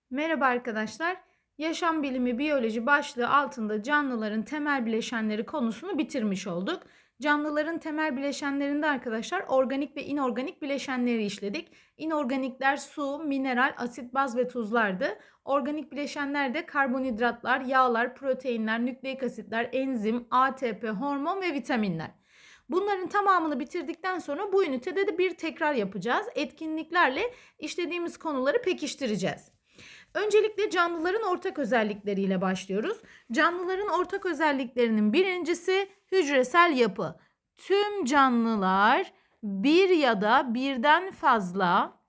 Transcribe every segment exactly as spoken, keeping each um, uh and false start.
Merhaba arkadaşlar. Yaşam bilimi biyoloji başlığı altında canlıların temel bileşenleri konusunu bitirmiş olduk. Canlıların temel bileşenlerinde arkadaşlar organik ve inorganik bileşenleri işledik. İnorganikler su, mineral, asit, baz ve tuzlardı. Organik bileşenler de karbonhidratlar, yağlar, proteinler, nükleik asitler, enzim, A T P, hormon ve vitaminler. Bunların tamamını bitirdikten sonra bu ünitede de bir tekrar yapacağız. Etkinliklerle işlediğimiz konuları pekiştireceğiz. Öncelikle canlıların ortak özellikleriyle başlıyoruz. Canlıların ortak özelliklerinin birincisi hücresel yapı. Tüm canlılar bir ya da birden fazla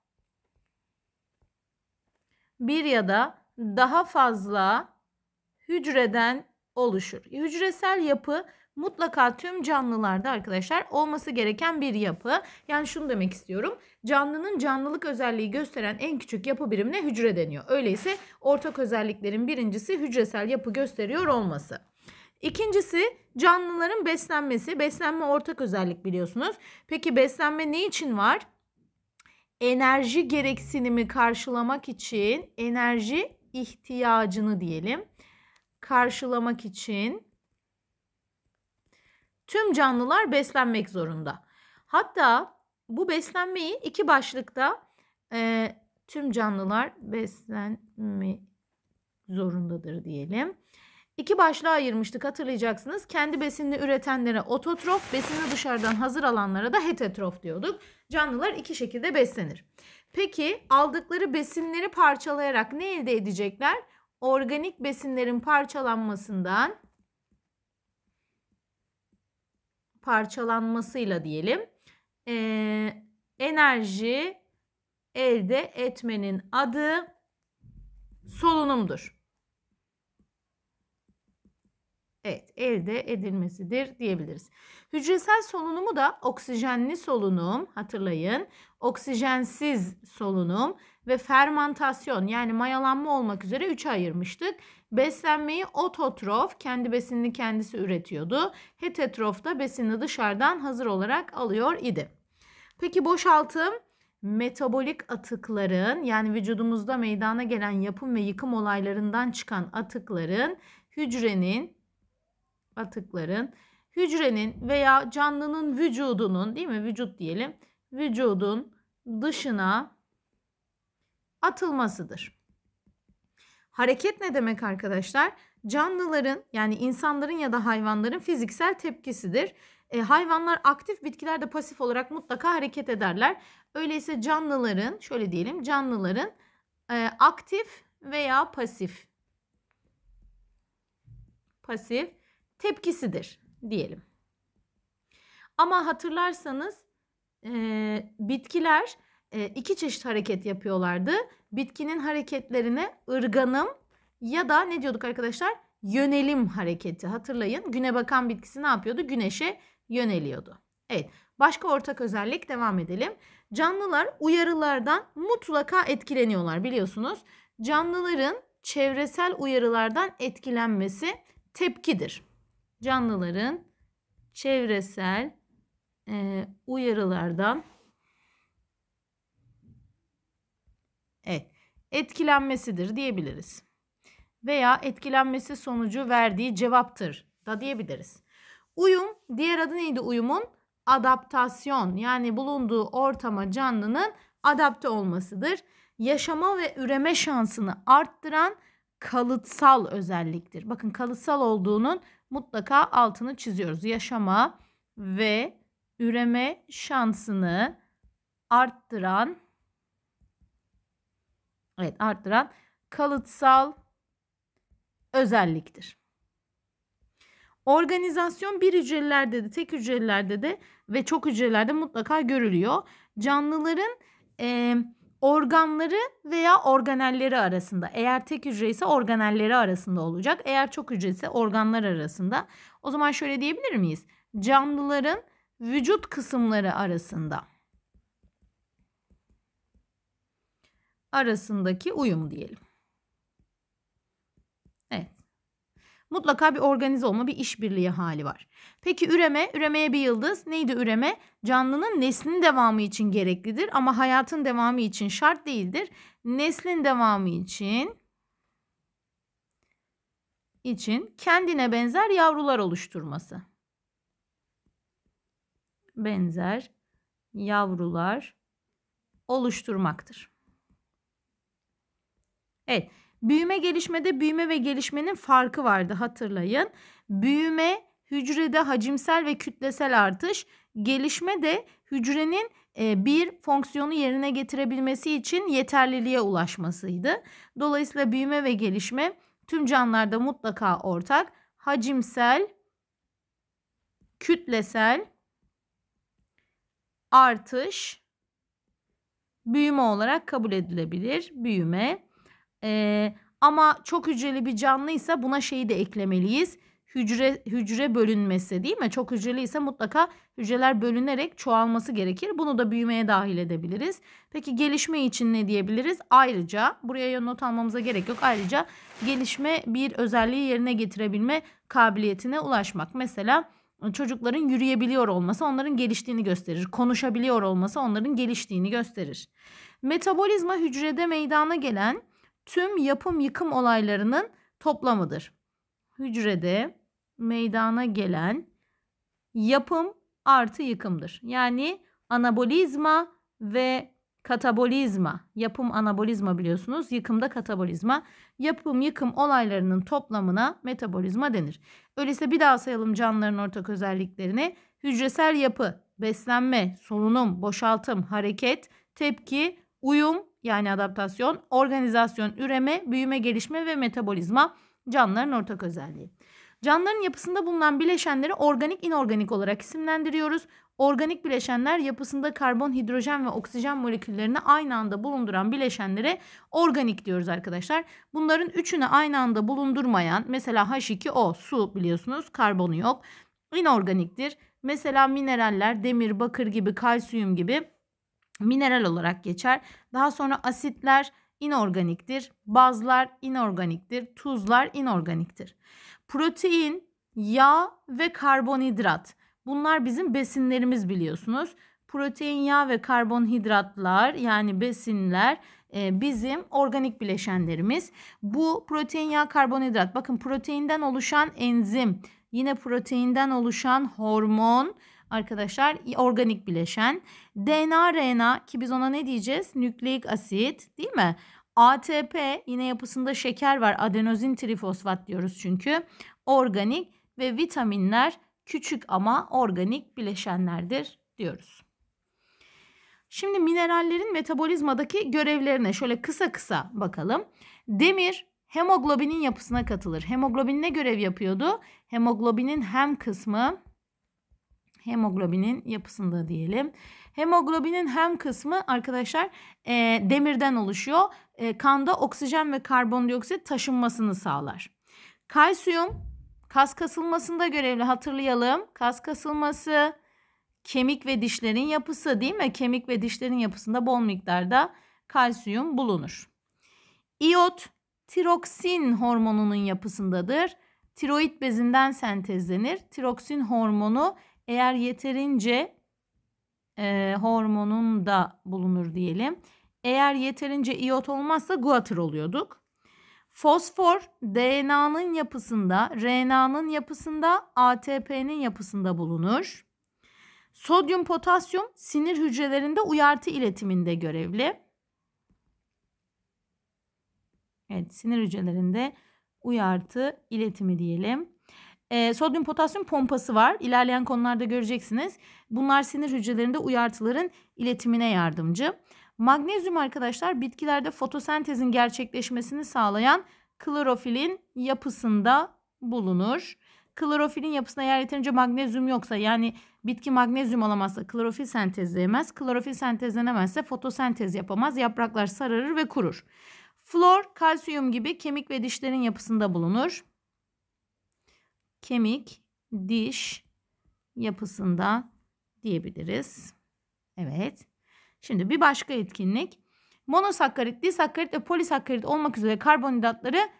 bir ya da daha fazla hücreden oluşur. Hücresel yapı mutlaka tüm canlılarda arkadaşlar olması gereken bir yapı. Yani şunu demek istiyorum. Canlının canlılık özelliği gösteren en küçük yapı birimine hücre deniyor. Öyleyse ortak özelliklerin birincisi hücresel yapı gösteriyor olması. İkincisi canlıların beslenmesi. Beslenme ortak özellik biliyorsunuz. Peki beslenme ne için var? Enerji gereksinimi karşılamak için, enerji ihtiyacını diyelim, karşılamak için tüm canlılar beslenmek zorunda. Hatta bu beslenmeyi iki başlıkta e, tüm canlılar beslenme zorundadır diyelim. İki başlığa ayırmıştık, hatırlayacaksınız. Kendi besinini üretenlere ototrof, besini dışarıdan hazır alanlara da heterotrof diyorduk. Canlılar iki şekilde beslenir. Peki aldıkları besinleri parçalayarak ne elde edecekler? Organik besinlerin parçalanmasından parçalanmasıyla diyelim e, enerji elde etmenin adı solunumdur. Evet, elde edilmesidir diyebiliriz. Hücresel solunumu da oksijenli solunum, hatırlayın, oksijensiz solunum ve fermantasyon yani mayalanma olmak üzere üçe ayırmıştık. Beslenmeyi ototrof, kendi besinini kendisi üretiyordu. Heterotrof da besini dışarıdan hazır olarak alıyor idi. Peki boşaltım, metabolik atıkların yani vücudumuzda meydana gelen yapım ve yıkım olaylarından çıkan atıkların hücrenin atıkların hücrenin veya canlının vücudunun, değil mi? Vücut diyelim. Vücudun dışına atılmasıdır. Hareket ne demek arkadaşlar? Canlıların yani insanların ya da hayvanların fiziksel tepkisidir. E, hayvanlar aktif, bitkiler de pasif olarak mutlaka hareket ederler. Öyleyse canlıların, şöyle diyelim, canlıların e, aktif veya pasif pasif tepkisidir diyelim. Ama hatırlarsanız e, bitkiler e, iki çeşit hareket yapıyorlardı. Bitkinin hareketlerine ırganım ya da ne diyorduk arkadaşlar? Yönelim hareketi. Hatırlayın. Güne bakan bitkisi ne yapıyordu? Güneşe yöneliyordu. Evet. Başka ortak özellik, devam edelim. Canlılar uyarılardan mutlaka etkileniyorlar biliyorsunuz. Canlıların çevresel uyarılardan etkilenmesi tepkidir. Canlıların çevresel e, uyarılardan evet, etkilenmesidir diyebiliriz. Veya etkilenmesi sonucu verdiği cevaptır da diyebiliriz. Uyum, diğer adı neydi uyumun? Adaptasyon, yani bulunduğu ortama canlının adapte olmasıdır. Yaşama ve üreme şansını arttıran kalıtsal özelliktir. Bakın kalıtsal olduğunun mutlaka altını çiziyoruz. Yaşama ve üreme şansını arttıran evet arttıran kalıtsal özelliktir. Organizasyon bir hücrelerde de tek hücrelerde de ve çok hücrelerde mutlaka görülüyor. Canlıların e, organları veya organelleri arasında. Eğer tek hücre ise organelleri arasında olacak. Eğer çok hücre ise organlar arasında. O zaman şöyle diyebilir miyiz? Canlıların vücut kısımları arasında. Arasındaki uyum diyelim. Evet. Mutlaka bir organize olma, bir işbirliği hali var. Peki üreme, üremeye bir yıldız. Neydi üreme? Canlının neslin devamı için gereklidir ama hayatın devamı için şart değildir. Neslin devamı için için kendine benzer yavrular oluşturması. Benzer yavrular oluşturmaktır. Evet, büyüme gelişmede büyüme ve gelişmenin farkı vardı, hatırlayın. Büyüme hücrede hacimsel ve kütlesel artış, gelişme de hücrenin e, bir fonksiyonu yerine getirebilmesi için yeterliliğe ulaşmasıydı. Dolayısıyla büyüme ve gelişme tüm canlılarda mutlaka ortak, hacimsel, kütlesel artış büyüme olarak kabul edilebilir. Büyüme. Ee, ama çok hücreli bir canlıysa buna şeyi de eklemeliyiz. Hücre hücre bölünmesi, değil mi? Çok hücreli ise mutlaka hücreler bölünerek çoğalması gerekir. Bunu da büyümeye dahil edebiliriz. Peki gelişme için ne diyebiliriz? Ayrıca, buraya not almamıza gerek yok. Ayrıca gelişme bir özelliği yerine getirebilme kabiliyetine ulaşmak. Mesela çocukların yürüyebiliyor olması onların geliştiğini gösterir. Konuşabiliyor olması onların geliştiğini gösterir. Metabolizma hücrede meydana gelen tüm yapım yıkım olaylarının toplamıdır. Hücrede meydana gelen yapım artı yıkımdır. Yani anabolizma ve katabolizma. Yapım anabolizma biliyorsunuz. Yıkımda katabolizma. Yapım yıkım olaylarının toplamına metabolizma denir. Öyleyse bir daha sayalım canlıların ortak özelliklerini. Hücresel yapı, beslenme, solunum, boşaltım, hareket, tepki, uyum yani adaptasyon, organizasyon, üreme, büyüme, gelişme ve metabolizma canlıların ortak özelliği. Canlıların yapısında bulunan bileşenleri organik, inorganik olarak isimlendiriyoruz. Organik bileşenler yapısında karbon, hidrojen ve oksijen moleküllerini aynı anda bulunduran bileşenlere organik diyoruz arkadaşlar. Bunların üçünü aynı anda bulundurmayan, mesela H iki O su biliyorsunuz, karbonu yok. İnorganiktir. Mesela mineraller, demir, bakır gibi, kalsiyum gibi mineral olarak geçer. Daha sonra asitler inorganiktir. Bazlar inorganiktir. Tuzlar inorganiktir. Protein, yağ ve karbonhidrat. Bunlar bizim besinlerimiz biliyorsunuz. Protein, yağ ve karbonhidratlar yani besinler e, bizim organik bileşenlerimiz. Bu protein, yağ, karbonhidrat. Bakın proteinden oluşan enzim, yine proteinden oluşan hormon arkadaşlar organik bileşen. D N A, R N A ki biz ona ne diyeceğiz? Nükleik asit, değil mi? A T P yine yapısında şeker var. Adenozin trifosfat diyoruz çünkü. Organik ve vitaminler küçük ama organik bileşenlerdir diyoruz. Şimdi minerallerin metabolizmadaki görevlerine şöyle kısa kısa bakalım. Demir hemoglobinin yapısına katılır. Hemoglobin ne görev yapıyordu? Hemoglobinin hem kısmı hemoglobinin yapısında diyelim. Hemoglobinin hem kısmı arkadaşlar e, demirden oluşuyor. E, kanda oksijen ve karbondioksit taşınmasını sağlar. Kalsiyum kas kasılmasında görevli, hatırlayalım. Kas kasılması, kemik ve dişlerin yapısı, değil mi? Kemik ve dişlerin yapısında bol miktarda kalsiyum bulunur. İyot tiroksin hormonunun yapısındadır. Tiroid bezinden sentezlenir. Tiroksin hormonu eğer yeterince e, hormonunda bulunur diyelim. Eğer yeterince iyot olmazsa guatr oluyorduk. Fosfor D N A'nın yapısında, R N A'nın yapısında, A T P'nin yapısında bulunur. Sodyum, potasyum sinir hücrelerinde uyartı iletiminde görevli. Evet, sinir hücrelerinde uyartı iletimi diyelim. E, sodyum potasyum pompası var. İlerleyen konularda göreceksiniz. Bunlar sinir hücrelerinde uyartıların iletimine yardımcı. Magnezyum arkadaşlar bitkilerde fotosentezin gerçekleşmesini sağlayan klorofilin yapısında bulunur. Klorofilin yapısında eğer yeterince magnezyum yoksa, yani bitki magnezyum alamazsa klorofil sentezleyemez. Klorofil sentezlenemezse fotosentez yapamaz. Yapraklar sararır ve kurur. Flor, kalsiyum gibi kemik ve dişlerin yapısında bulunur. Kemik, diş yapısında diyebiliriz. Evet. Şimdi bir başka etkinlik. Monosakkarit, disakkarit ve polisakkarit olmak üzere karbonhidratları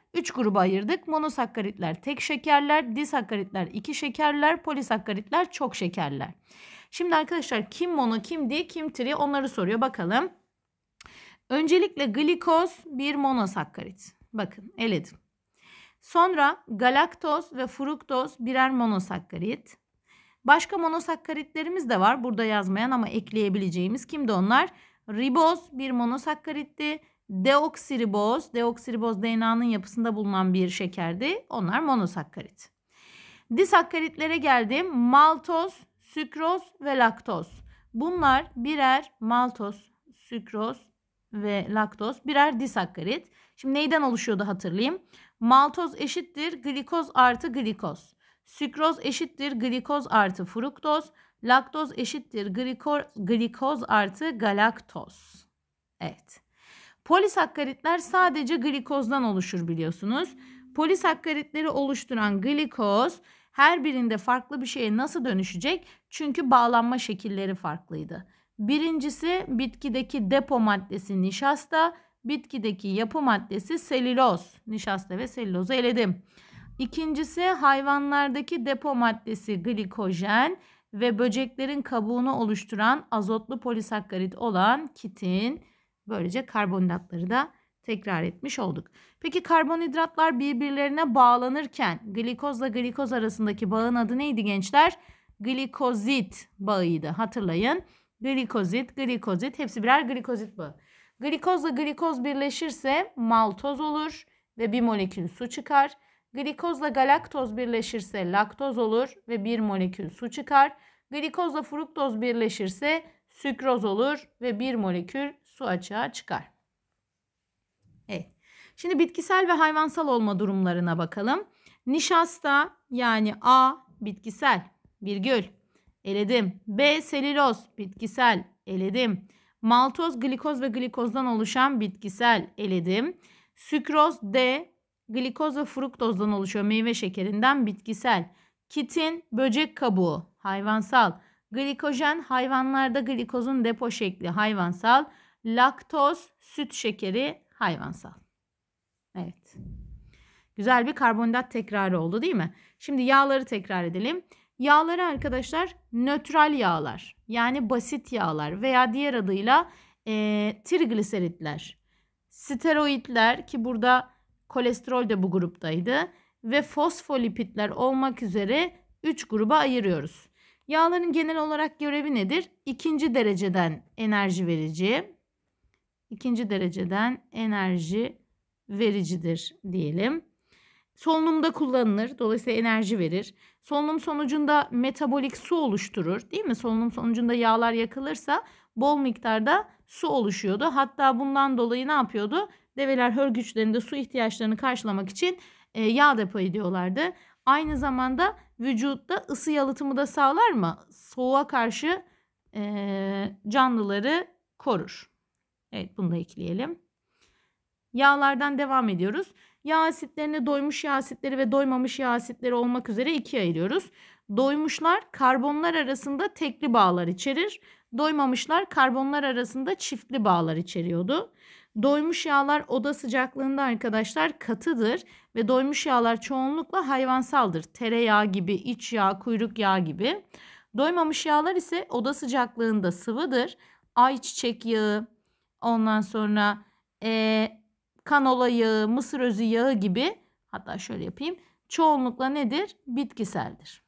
üç gruba ayırdık. Monosakkaritler tek şekerler, disakkaritler iki şekerler, polisakkaritler çok şekerler. Şimdi arkadaşlar kim mono, kim di, kim tri onları soruyor. Bakalım. Öncelikle glikoz bir monosakkarit. Bakın eledim. Sonra galaktoz ve fruktoz birer monosakkarit. Başka monosakkaritlerimiz de var. Burada yazmayan ama ekleyebileceğimiz. Kimdi onlar? Riboz bir monosakkaritti. Deoksiriboz, deoksiriboz D N A'nın yapısında bulunan bir şekerdi. Onlar monosakkarit. Disakkaritlere geldim. Maltoz, sükroz ve laktoz. Bunlar birer maltoz, sükroz ve laktoz birer disakkarit. Şimdi neyden oluşuyordu hatırlayayım. Maltoz eşittir glikoz artı glikoz. Sükroz eşittir glikoz artı fruktoz. Laktoz eşittir glikoz, glikoz artı galaktoz. Evet. Polisakkaritler sadece glikozdan oluşur biliyorsunuz. Polisakkaritleri oluşturan glikoz her birinde farklı bir şeye nasıl dönüşecek? Çünkü bağlanma şekilleri farklıydı. Birincisi bitkideki depo maddesi nişasta, bitkideki yapı maddesi selüloz. Nişasta ve selülozu eledim. İkincisi hayvanlardaki depo maddesi glikojen ve böceklerin kabuğunu oluşturan azotlu polisakkarit olan kitin. Böylece karbonhidratları da tekrar etmiş olduk. Peki karbonhidratlar birbirlerine bağlanırken glikozla glikoz arasındaki bağın adı neydi gençler? Glikozit bağıydı. Hatırlayın. Glikozit, glikozit hepsi birer glikozit bağı. Glikozla glikoz birleşirse maltoz olur ve bir molekül su çıkar. Glikozla galaktoz birleşirse laktoz olur ve bir molekül su çıkar. Glikozla fruktoz birleşirse sükroz olur ve bir molekül su açığa çıkar. Evet. Şimdi bitkisel ve hayvansal olma durumlarına bakalım. Nişasta yani A bitkisel virgül eledim. B selüloz bitkisel eledim. Maltoz glikoz ve glikozdan oluşan bitkisel eledim. Sükroz D glikoz ve fruktozdan oluşuyor meyve şekerinden bitkisel. Kitin böcek kabuğu hayvansal. Glikojen hayvanlarda glikozun depo şekli hayvansal. Laktoz süt şekeri hayvansal. Evet. Güzel bir karbonhidrat tekrarı oldu değil mi? Şimdi yağları tekrar edelim. Yağları arkadaşlar nötral yağlar yani basit yağlar veya diğer adıyla e, trigliseritler, steroidler ki burada kolesterol de bu gruptaydı ve fosfolipitler olmak üzere üç gruba ayırıyoruz. Yağların genel olarak görevi nedir? İkinci dereceden enerji verici, ikinci dereceden enerji vericidir diyelim. Solunumda kullanılır. Dolayısıyla enerji verir. Solunum sonucunda metabolik su oluşturur. Değil mi? Solunum sonucunda yağlar yakılırsa bol miktarda su oluşuyordu. Hatta bundan dolayı ne yapıyordu? Develer hörgüçlerinde su ihtiyaçlarını karşılamak için e, yağ depo ediyorlardı. Aynı zamanda vücutta ısı yalıtımı da sağlar mı? Soğuğa karşı e, canlıları korur. Evet bunu da ekleyelim. Yağlardan devam ediyoruz. Yağ asitlerini doymuş yağ asitleri ve doymamış yağ asitleri olmak üzere ikiye ayırıyoruz. Doymuşlar karbonlar arasında tekli bağlar içerir. Doymamışlar karbonlar arasında çiftli bağlar içeriyordu. Doymuş yağlar oda sıcaklığında arkadaşlar katıdır ve doymuş yağlar çoğunlukla hayvansaldır. Tereyağı gibi, iç yağ, kuyruk yağı gibi. Doymamış yağlar ise oda sıcaklığında sıvıdır. Ayçiçek yağı, ondan sonra e, kanola yağı, mısır özü yağı gibi, hatta şöyle yapayım. Çoğunlukla nedir? Bitkiseldir.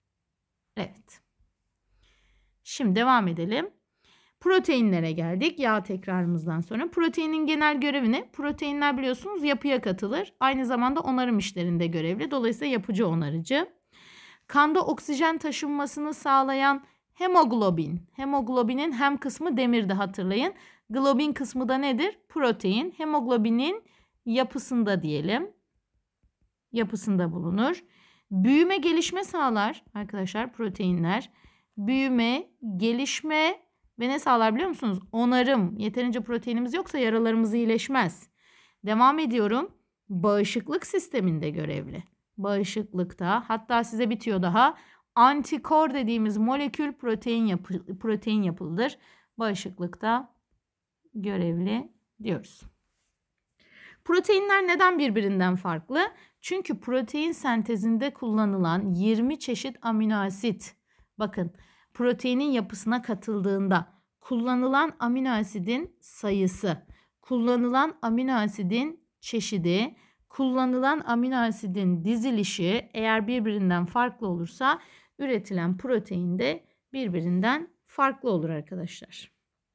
Evet. Şimdi devam edelim. Proteinlere geldik. Yağ tekrarımızdan sonra. Proteinin genel görevi ne? Proteinler biliyorsunuz yapıya katılır. Aynı zamanda onarım işlerinde görevli. Dolayısıyla yapıcı onarıcı. Kanda oksijen taşınmasını sağlayan hemoglobin. Hemoglobinin hem kısmı demirdi hatırlayın. Globin kısmı da nedir? Protein. Hemoglobinin yapısında diyelim. Yapısında bulunur. Büyüme, gelişme sağlar arkadaşlar proteinler. Büyüme, gelişme ve ne sağlar biliyor musunuz? Onarım. Yeterince proteinimiz yoksa yaralarımız iyileşmez. Devam ediyorum. Bağışıklık sisteminde görevli. Bağışıklıkta, hatta size bitiyor daha. Antikor dediğimiz molekül protein yapı, protein yapılıdır. Bağışıklıkta görevli diyoruz. Proteinler neden birbirinden farklı? Çünkü protein sentezinde kullanılan yirmi çeşit amino asit, bakın proteinin yapısına katıldığında kullanılan amino asidin sayısı, kullanılan amino asidin çeşidi, kullanılan amino asidin dizilişi eğer birbirinden farklı olursa üretilen protein de birbirinden farklı olur arkadaşlar.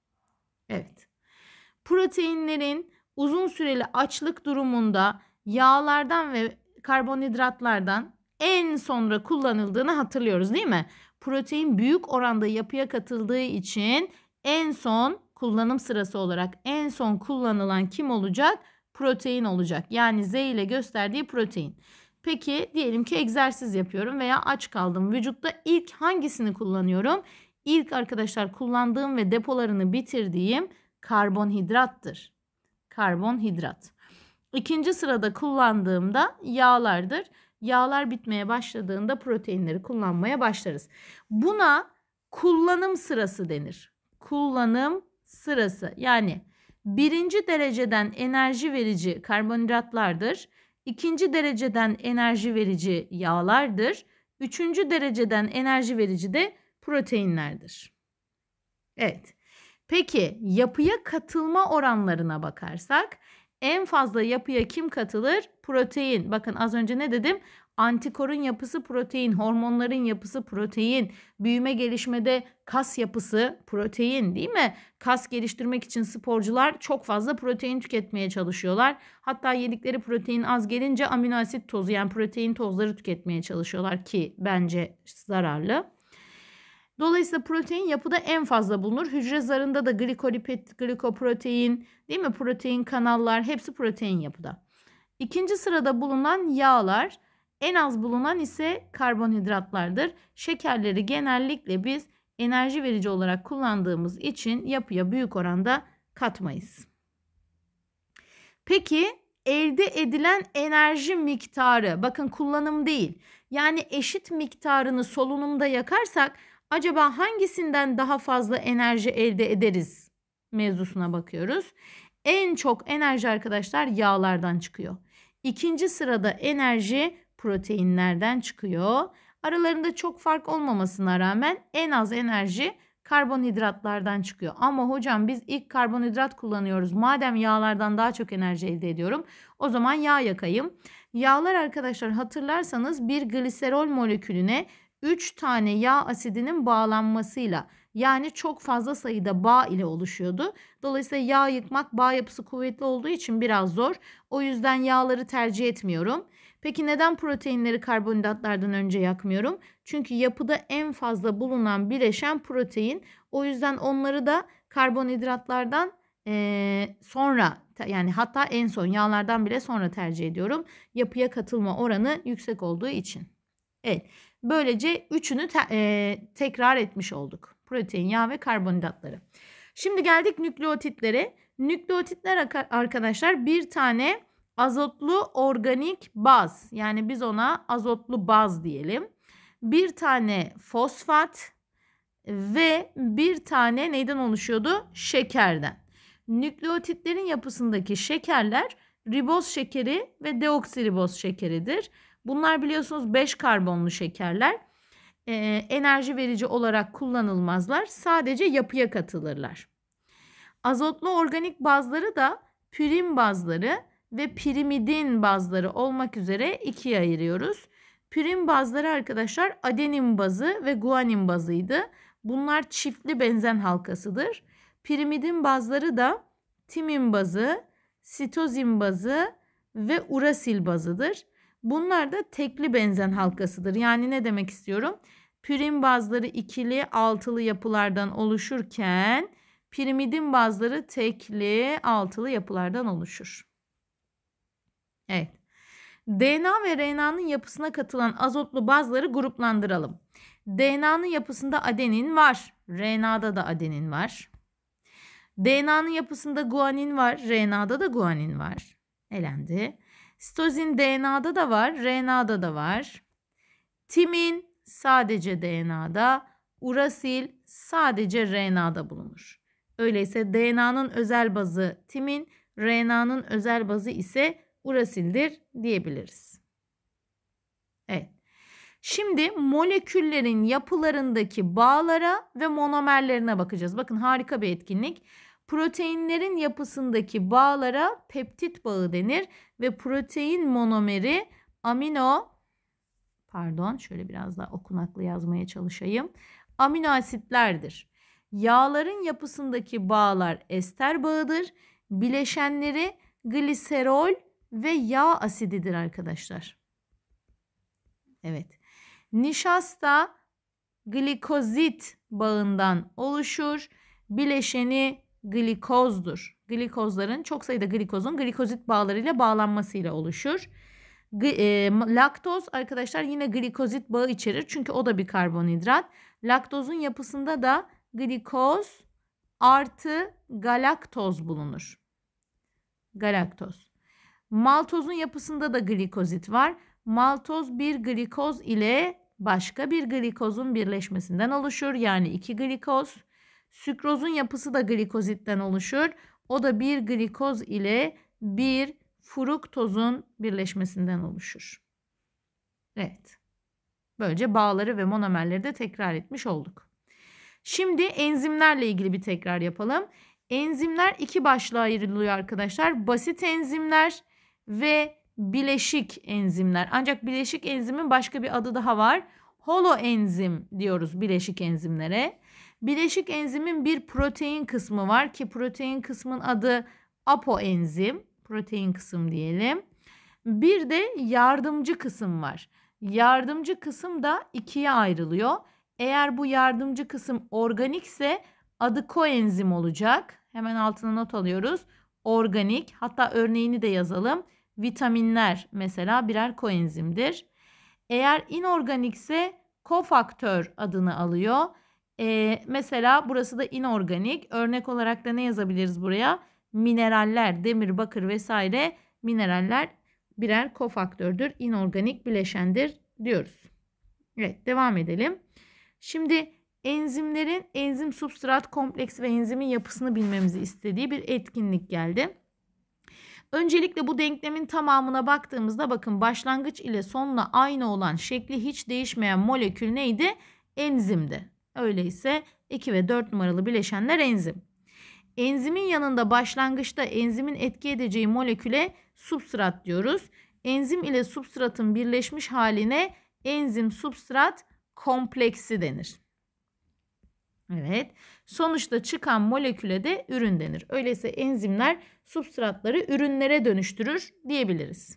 Evet. Proteinlerin uzun süreli açlık durumunda yağlardan ve karbonhidratlardan en sonra kullanıldığını hatırlıyoruz değil mi? Protein büyük oranda yapıya katıldığı için en son kullanım sırası olarak en son kullanılan kim olacak? Protein olacak. Yani Z ile gösterdiği protein. Peki diyelim ki egzersiz yapıyorum veya aç kaldım. Vücutta ilk hangisini kullanıyorum? İlk arkadaşlar kullandığım ve depolarını bitirdiğim karbonhidrattır. Karbonhidrat. İkinci sırada kullandığımda yağlardır. Yağlar bitmeye başladığında proteinleri kullanmaya başlarız. Buna kullanım sırası denir. Kullanım sırası. Yani birinci dereceden enerji verici karbonhidratlardır. İkinci dereceden enerji verici yağlardır. Üçüncü dereceden enerji verici de proteinlerdir. Evet. Peki yapıya katılma oranlarına bakarsak en fazla yapıya kim katılır? Protein. Bakın az önce ne dedim? Antikorun yapısı protein, hormonların yapısı protein, büyüme gelişmede kas yapısı protein değil mi? Kas geliştirmek için sporcular çok fazla protein tüketmeye çalışıyorlar. Hatta yedikleri protein az gelince amino asit tozu yani protein tozları tüketmeye çalışıyorlar ki bence zararlı. Dolayısıyla protein yapıda en fazla bulunur. Hücre zarında da glikolipid, glikoprotein, değil mi? Protein kanallar hepsi protein yapıda. İkinci sırada bulunan yağlar, en az bulunan ise karbonhidratlardır. Şekerleri genellikle biz enerji verici olarak kullandığımız için yapıya büyük oranda katmayız. Peki elde edilen enerji miktarı, bakın kullanım değil. Yani eşit miktarını solunumda yakarsak acaba hangisinden daha fazla enerji elde ederiz mevzusuna bakıyoruz. En çok enerji arkadaşlar yağlardan çıkıyor. İkinci sırada enerji proteinlerden çıkıyor. Aralarında çok fark olmamasına rağmen en az enerji karbonhidratlardan çıkıyor. Ama hocam biz ilk karbonhidrat kullanıyoruz. Madem yağlardan daha çok enerji elde ediyorum, o zaman yağ yakayım. Yağlar arkadaşlar hatırlarsanız bir gliserol molekülüne üç tane yağ asidinin bağlanmasıyla yani çok fazla sayıda bağ ile oluşuyordu. Dolayısıyla yağ yıkmak bağ yapısı kuvvetli olduğu için biraz zor. O yüzden yağları tercih etmiyorum. Peki neden proteinleri karbonhidratlardan önce yakmıyorum? Çünkü yapıda en fazla bulunan bileşen protein. O yüzden onları da karbonhidratlardan ee, sonra yani hatta en son yağlardan bile sonra tercih ediyorum. Yapıya katılma oranı yüksek olduğu için. Evet. Böylece üçünü te e, tekrar etmiş olduk. Protein, yağ ve karbonhidratları. Şimdi geldik nükleotitlere. Nükleotitler arkadaşlar bir tane azotlu organik baz. Yani biz ona azotlu baz diyelim. Bir tane fosfat ve bir tane neyden oluşuyordu? Şekerden. Nükleotitlerin yapısındaki şekerler riboz şekeri ve deoksiriboz şekeridir. Bunlar biliyorsunuz beş karbonlu şekerler. Ee, enerji verici olarak kullanılmazlar. Sadece yapıya katılırlar. Azotlu organik bazları da pürin bazları ve pirimidin bazları olmak üzere ikiye ayırıyoruz. Pürin bazları arkadaşlar adenin bazı ve guanin bazıydı. Bunlar çiftli benzen halkasıdır. Pirimidin bazları da timin bazı, sitozin bazı ve urasil bazıdır. Bunlar da tekli benzen halkasıdır. Yani ne demek istiyorum? Pürin bazları ikili, altılı yapılardan oluşurken pirimidin bazları tekli, altılı yapılardan oluşur. Evet. D N A ve R N A'nın yapısına katılan azotlu bazları gruplandıralım. D N A'nın yapısında adenin var. R N A'da da adenin var. D N A'nın yapısında guanin var. R N A'da da guanin var. Elendi. Sitozin D N A'da da var. R N A'da da var. Timin sadece D N A'da. Urasil sadece R N A'da bulunur. Öyleyse D N A'nın özel bazı timin, R N A'nın özel bazı ise urasildir diyebiliriz. Evet. Şimdi moleküllerin yapılarındaki bağlara ve monomerlerine bakacağız. Bakın harika bir etkinlik. Proteinlerin yapısındaki bağlara peptit bağı denir ve protein monomeri amino pardon şöyle biraz daha okunaklı yazmaya çalışayım. Amino asitlerdir. Yağların yapısındaki bağlar ester bağıdır. Bileşenleri gliserol ve yağ asididir arkadaşlar. Evet. Nişasta glikozit bağından oluşur. Bileşeni glikozdur. Glikozların çok sayıda glikozun glikozit bağlarıyla bağlanmasıyla oluşur. G e, laktoz arkadaşlar yine glikozit bağı içerir. Çünkü o da bir karbonhidrat. Laktozun yapısında da glikoz artı galaktoz bulunur. Galaktoz. Maltozun yapısında da glikozit var. Maltoz bir glikoz ile başka bir glikozun birleşmesinden oluşur. Yani iki glikoz. Sükrozun yapısı da glikozitten oluşur. O da bir glikoz ile bir fruktozun birleşmesinden oluşur. Evet. Böylece bağları ve monomerleri de tekrar etmiş olduk. Şimdi enzimlerle ilgili bir tekrar yapalım. Enzimler iki başlığa ayrılıyor arkadaşlar. Basit enzimler ve bileşik enzimler. Ancak bileşik enzimin başka bir adı daha var. Holoenzim diyoruz bileşik enzimlere. Bileşik enzimin bir protein kısmı var ki protein kısmın adı apoenzim. Protein kısım diyelim. Bir de yardımcı kısım var. Yardımcı kısım da ikiye ayrılıyor. Eğer bu yardımcı kısım organikse adı koenzim olacak. Hemen altına not alıyoruz. Organik, hatta örneğini de yazalım. Vitaminler mesela birer koenzimdir. Eğer inorganikse kofaktör adını alıyor. Ee, mesela burası da inorganik. Örnek olarak da ne yazabiliriz buraya? Mineraller, demir, bakır vesaire mineraller birer kofaktördür. İnorganik bileşendir diyoruz. Evet, devam edelim. Şimdi enzimlerin enzim substrat kompleksi ve enzimin yapısını bilmemizi istediği bir etkinlik geldi. Öncelikle bu denklemin tamamına baktığımızda bakın başlangıç ile sonla aynı olan şekli hiç değişmeyen molekül neydi? Enzimdi. Öyleyse iki ve dört numaralı bileşenler enzim. Enzimin yanında başlangıçta enzimin etki edeceği moleküle substrat diyoruz. Enzim ile substratın birleşmiş haline enzim substrat kompleksi denir. Evet. Sonuçta çıkan moleküle de ürün denir. Öyleyse enzimler substratları ürünlere dönüştürür diyebiliriz.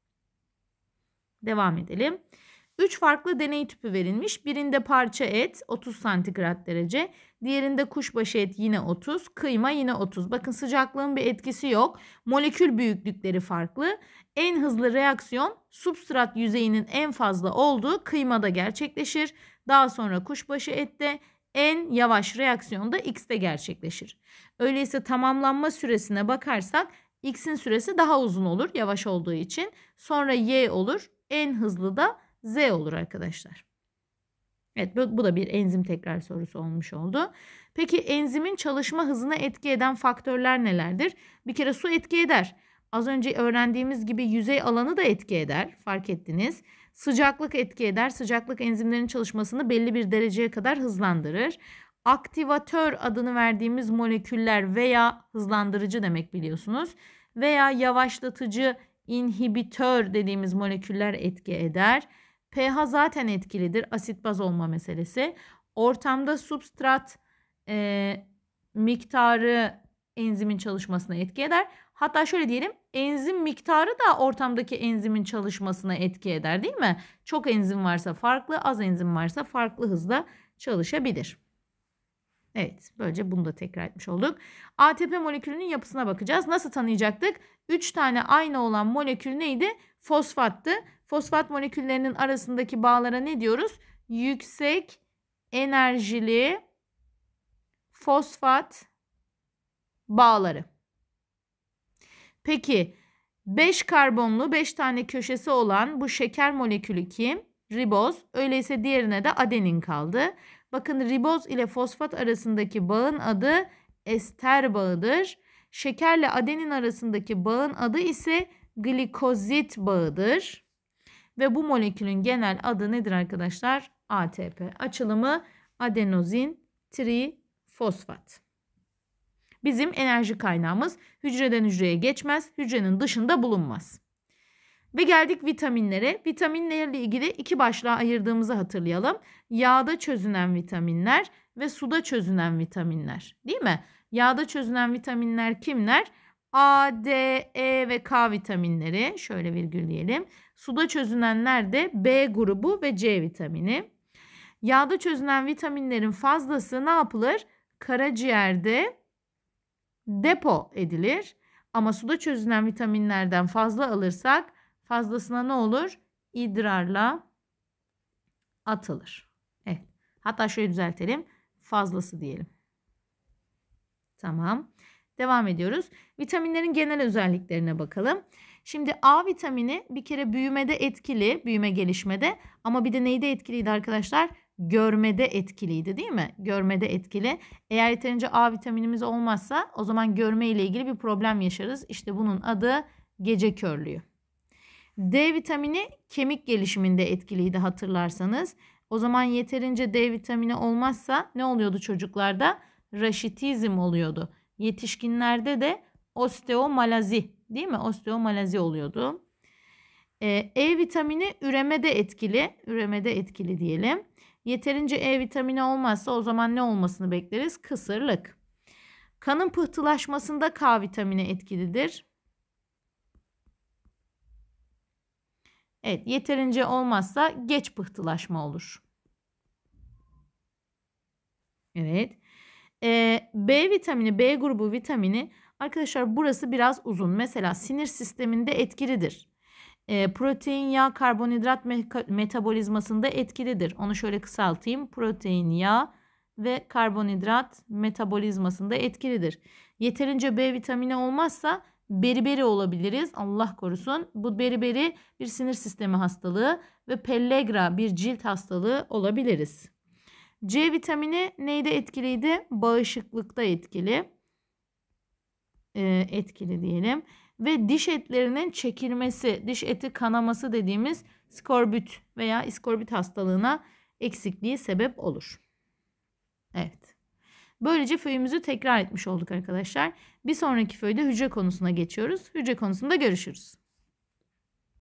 Devam edelim. üç farklı deney tüpü verilmiş. Birinde parça et otuz santigrat derece. Diğerinde kuşbaşı et yine otuz. Kıyma yine otuz. Bakın sıcaklığın bir etkisi yok. Molekül büyüklükleri farklı. En hızlı reaksiyon substrat yüzeyinin en fazla olduğu kıymada gerçekleşir. Daha sonra kuşbaşı ette, en yavaş reaksiyon da X'te gerçekleşir. Öyleyse tamamlanma süresine bakarsak X'in süresi daha uzun olur yavaş olduğu için. Sonra Y olur. En hızlı da Z olur arkadaşlar. Evet, bu, bu da bir enzim tekrar sorusu olmuş oldu. Peki enzimin çalışma hızına etki eden faktörler nelerdir? Bir kere su etki eder. Az önce öğrendiğimiz gibi yüzey alanı da etki eder. Fark ettiniz. Sıcaklık etki eder. Sıcaklık enzimlerin çalışmasını belli bir dereceye kadar hızlandırır. Aktivatör adını verdiğimiz moleküller veya hızlandırıcı demek biliyorsunuz. Veya yavaşlatıcı, inhibitör dediğimiz moleküller etki eder. pH zaten etkilidir. Asit baz olma meselesi. Ortamda substrat e, miktarı enzimin çalışmasına etki eder. Hatta şöyle diyelim, enzim miktarı da ortamdaki enzimin çalışmasına etki eder, değil mi? Çok enzim varsa farklı, az enzim varsa farklı hızla çalışabilir. Evet, böylece bunu da tekrar etmiş olduk. A T P molekülünün yapısına bakacağız. Nasıl tanıyacaktık? üç tane aynı olan molekül neydi? Fosfattı. Fosfat moleküllerinin arasındaki bağlara ne diyoruz? Yüksek enerjili fosfat bağları. Peki beş karbonlu beş tane köşesi olan bu şeker molekülü kim? Riboz. Öyleyse diğerine de adenin kaldı. Bakın riboz ile fosfat arasındaki bağın adı ester bağıdır. Şekerle adenin arasındaki bağın adı ise glikozit bağıdır. Ve bu molekülün genel adı nedir arkadaşlar? A T P. Açılımı adenozin trifosfat. Bizim enerji kaynağımız, hücreden hücreye geçmez, hücrenin dışında bulunmaz. Ve geldik vitaminlere. Vitaminlerle ilgili iki başlığa ayırdığımızı hatırlayalım. Yağda çözünen vitaminler ve suda çözünen vitaminler. Değil mi? Yağda çözünen vitaminler kimler? A, D, E ve K vitaminleri. Şöyle virgülleyelim. Suda çözünenler de B grubu ve C vitamini. Yağda çözünen vitaminlerin fazlası ne yapılır? Karaciğerde depo edilir. Ama suda çözünen vitaminlerden fazla alırsak fazlasına ne olur? İdrarla atılır. Evet. Hatta şöyle düzeltelim. Fazlası diyelim. Tamam. Devam ediyoruz. Vitaminlerin genel özelliklerine bakalım. Şimdi A vitamini bir kere büyümede etkili, büyüme gelişmede, ama bir de neyde etkiliydi arkadaşlar? Görmede etkiliydi, değil mi? Görmede etkili. Eğer yeterince A vitaminimiz olmazsa o zaman görme ile ilgili bir problem yaşarız. İşte bunun adı gece körlüğü. D vitamini kemik gelişiminde etkiliydi hatırlarsanız. O zaman yeterince D vitamini olmazsa ne oluyordu çocuklarda? Raşitizm oluyordu. Yetişkinlerde de osteomalazi, değil mi? Osteomalazi oluyordu. Ee, E vitamini üremede etkili. Üremede etkili diyelim. Yeterince E vitamini olmazsa o zaman ne olmasını bekleriz? Kısırlık. Kanın pıhtılaşmasında K vitamini etkilidir. Evet, yeterince olmazsa geç pıhtılaşma olur. Evet. Ee, B vitamini, B grubu vitamini arkadaşlar burası biraz uzun. Mesela sinir sisteminde etkilidir. Ee, protein, yağ, karbonhidrat me- metabolizmasında etkilidir. Onu şöyle kısaltayım. Protein, yağ ve karbonhidrat metabolizmasında etkilidir. Yeterince B vitamini olmazsa beriberi olabiliriz. Allah korusun. Bu beriberi bir sinir sistemi hastalığı ve pellagra bir cilt hastalığı olabiliriz. C vitamini neyde etkiliydi? Bağışıklıkta etkili. Ee, etkili diyelim. Ve diş etlerinin çekilmesi, diş eti kanaması dediğimiz skorbut veya iskorbut hastalığına eksikliği sebep olur. Evet. Böylece föyümüzü tekrar etmiş olduk arkadaşlar. Bir sonraki föyde hücre konusuna geçiyoruz. Hücre konusunda görüşürüz.